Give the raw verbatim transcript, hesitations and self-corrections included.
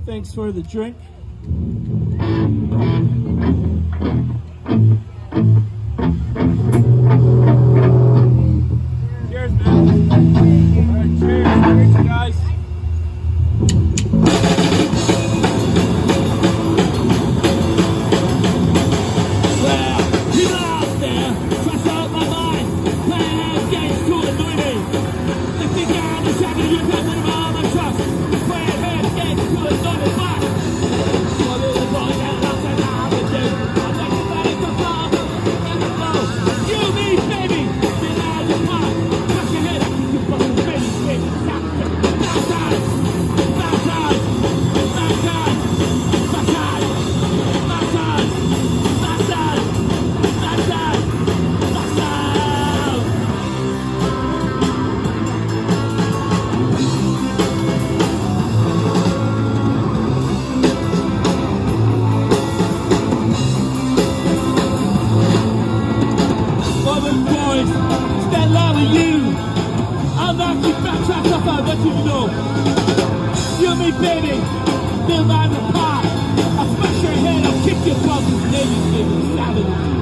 Thanks for the drink. Cheers, man. All right, cheers. Cheers, guys. Stand loud with you. I'll knock you back, track off, I want you to know. You and me, baby, build out the pot. I'll smash your head, I'll kick your butt, and then you give me savage.